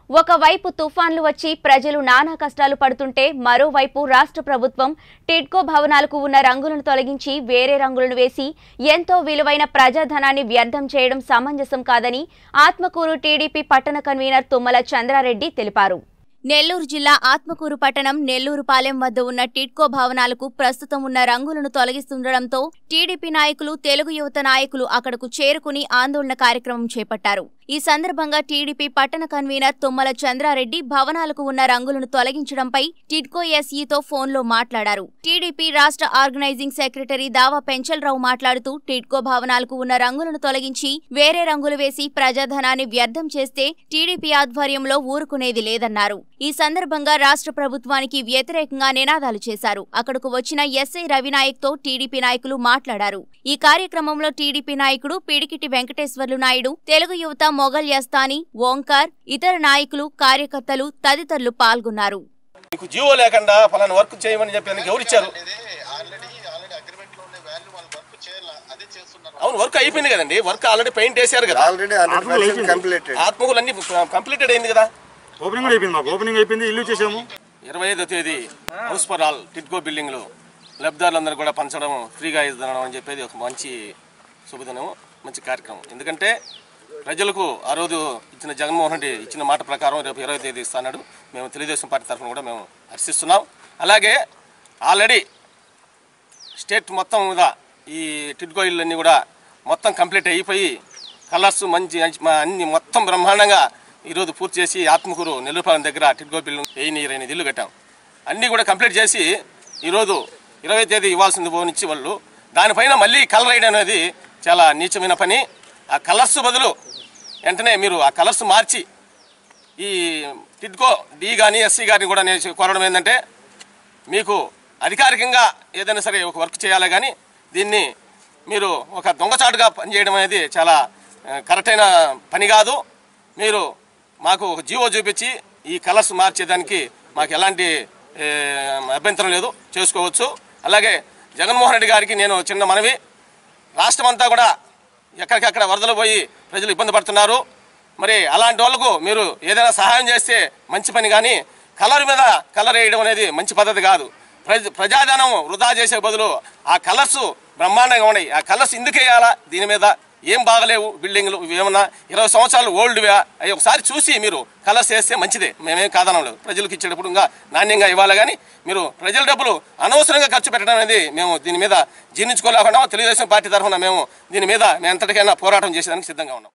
ఒకవైపు తుఫాన్లు వచ్చి ప్రజలు నానా కష్టాలు పడుతుంటే మరోవైపు రాష్ట్ర ప్రభుత్వం టిడ్కో భవనాలకు ఉన్న రంగులను తొలగించి వేరే రంగులను వేసి ఎంతో విలువైన ప్రజాధనాన్ని వ్యర్థం చేయడం సమంజసం కాదని ఆత్మకూరు టీడీపీ పట్టణ కన్వీనర్ తుమ్మల చంద్రారెడ్డి తెలిపారు. నెల్లూరు జిల్లా ఆత్మకూరు పట్టణం నెల్లూరుపాలెం వద్ద ఉన్న టిడ్కో భవనాలకు ప్రస్తుతం ఉన్న రంగులను తొలగిస్తుండటంతో టీడీపీ నాయకులు, తెలుగు యువత నాయకులు అక్కడకు చేరుకుని ఆందోళన కార్యక్రమం చేపట్టారు. ఈ సందర్భంగా టీడీపీ పట్టణ కన్వీనర్ తుమ్మల చంద్రారెడ్డి భవనాలకు ఉన్న రంగులను తొలగించడంపై టిడ్కో ఎస్ఈతో ఫోన్లో మాట్లాడారు. టీడీపీ రాష్ట్ర ఆర్గనైజింగ్ సెక్రటరీ దావా పెంచలరావు మాట్లాడుతూ టిడ్కో భవనాలకు ఉన్న రంగులను తొలగించి వేరే రంగులు వేసి ప్రజాధనాన్ని వ్యర్థం చేస్తే టీడీపీ ఆధ్వర్యంలో ఊరుకునేది లేదన్నారు. ఈ సందర్భంగా రాష్ట్ర ప్రభుత్వానికి వ్యతిరేకంగా నినాదాలు చేశారు. అక్కడకు వచ్చిన ఎస్ఐ రవినాయక్ తో టీడీపీ నాయకులు మాట్లాడారు. ఈ కార్యక్రమంలో టీడీపీ నాయకుడు పిడికిటి వెంకటేశ్వర్లు నాయుడు, తెలుగు యువత మొగల్ యస్తాని, ఓంకార్, ఇతర నాయకులు, కార్యకర్తలు తదితరులు పాల్గొన్నారు. జీవో లేకుండా ఫలానా వర్క్ చేయమని చెప్పి ఎవరు ఇచ్చారు? అవును, వర్క్ అయిపోయింది కదండి. వర్క్ ఆల్రెడీ పెయింట్ వేసారు కదా. ఆత్మకూరు అన్ని కంప్లీటెడ్ అయింది కదా. ఓపెనింగ్ అయిపోయింది, ఇల్లు చేసాము. 25వ తేదీ house for all TIDCO building లో లబ్ధిదారులందరూ కూడా పంచడం, ఫ్రీగా ఇద్దడం అని చెప్పేది ఒక మంచి శుభదినం, మంచి కార్యక్రమం. ఎందుకంటే ప్రజలకు ఆ రోజు ఇచ్చిన జగన్మోహన్ రెడ్డి ఇచ్చిన మాట ప్రకారం రేపు 20వ తేదీ ఇస్తాడు. మేము తెలుగుదేశం పార్టీ తరఫున కూడా మేము హర్షిస్తున్నాం. అలాగే ఆల్రెడీ స్టేట్ మొత్తం మీద ఈ టిడ్కో ఇల్లు అన్నీ కూడా మొత్తం కంప్లీట్ అయిపోయి కలర్స్ మంచి అన్ని మొత్తం బ్రహ్మాండంగా ఈరోజు పూర్తి చేసి ఆత్మకూరు నెల్లూరుపాలెం దగ్గర టిడ్కో బిల్లు 1000 ఇల్లు కట్టాం. అన్నీ కూడా కంప్లీట్ చేసి ఈరోజు 20వ తేదీ ఇవ్వాల్సింది పోనిచ్చి వాళ్ళు దానిపైన మళ్ళీ కలర్ వేయడం అనేది చాలా నీచమైన పని. ఆ కలర్స్ బదులు వెంటనే మీరు ఆ కలర్స్ మార్చి ఈ టిడ్కో డి కానీ ఎస్సీ గారిని కూడా నేను కోరడం ఏంటంటే, మీకు అధికారికంగా ఏదైనా సరే ఒక వర్క్ చేయాలి, కానీ దీన్ని మీరు ఒక దొంగచాటుగా పనిచేయడం అనేది చాలా కరెక్ట్ అయిన పని కాదు. మీరు మాకు ఒక జీవో చూపించి ఈ కలర్స్ మార్చేదానికి మాకు ఎలాంటి అభ్యంతరం లేదు, చేసుకోవచ్చు. అలాగే జగన్మోహన్ రెడ్డి గారికి నేను చిన్న మనవి, రాష్ట్రం అంతా కూడా ఎక్కడికక్కడ వరదలు పోయి ప్రజలు ఇబ్బంది పడుతున్నారు. మరి అలాంటి వాళ్ళకు మీరు ఏదైనా సహాయం చేస్తే మంచి పని, కానీ కలర్ మీద కలర్ వేయడం అనేది మంచి పద్ధతి కాదు. ప్రజాధనం వృధా చేసే బదులు ఆ కలర్స్ బ్రహ్మాండంగా ఉన్నాయి. ఆ కలర్స్ ఎందుకు వేయాలా? దీని మీద ఏం బాగలేవు బిల్డింగ్లు, ఏమన్నా 20 సంవత్సరాలు ఓల్డ్వా అవి ఒకసారి చూసి మీరు కలర్స్ వేస్తే మంచిదే, మేమేం కాదనలేదు. ప్రజలకు ఇచ్చేటప్పుడు ఇంకా నాణ్యంగా ఇవ్వాలి, కానీ మీరు ప్రజల డబ్బులు అనవసరంగా ఖర్చు పెట్టడం అనేది మేము దీని మీద జీర్ణించుకోలేకుండా తెలుగుదేశం పార్టీ తరఫున మేము దీని మీద ఎంతటికైనా పోరాటం చేసేదానికి సిద్ధంగా ఉన్నాం.